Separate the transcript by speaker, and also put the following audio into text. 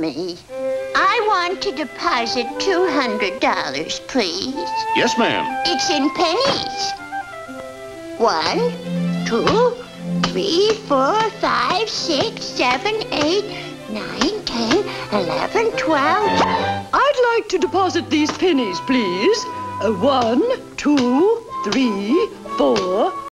Speaker 1: me. I want to deposit $200, please.
Speaker 2: Yes, ma'am.
Speaker 1: It's in pennies. 1, 2, 3, 4, 5, 6, 7, 8, 9, 10, 11, 12.
Speaker 3: I'd like to deposit these pennies, please. 1, 2, 3, 4,